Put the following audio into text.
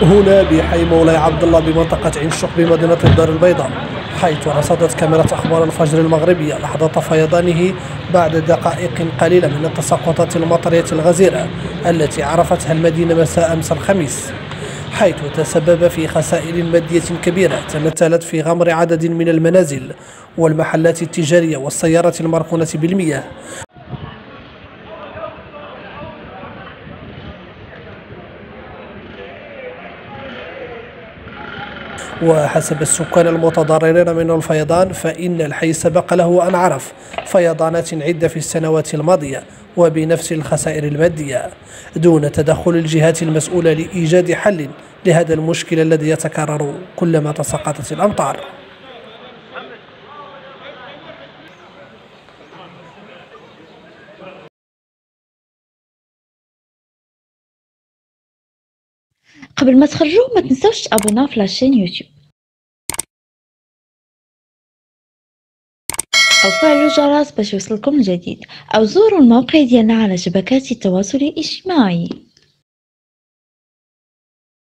هنا بحي مولاي عبد الله بمنطقة عين الشق بمدينة الدار البيضاء، حيث رصدت كاميرا أخبار الفجر المغربية لحظة فيضانه بعد دقائق قليلة من التساقطات المطرية الغزيرة التي عرفتها المدينة مساء أمس الخميس، حيث تسبب في خسائر مادية كبيرة تمثلت في غمر عدد من المنازل والمحلات التجارية والسيارات المركونة بالمياه. وحسب السكان المتضررين من الفيضان فإن الحي سبق له أن عرف فيضانات عدة في السنوات الماضية وبنفس الخسائر المادية دون تدخل الجهات المسؤولة لإيجاد حل لهذا المشكل الذي يتكرر كلما تساقطت الأمطار. قبل ما تخرجوا ما تنسوش تابوناو في لاشين يوتيوب أو فعلوا الجرس باش يوصلكم الجديد، أو زوروا الموقع ديالنا على شبكات التواصل الاجتماعي.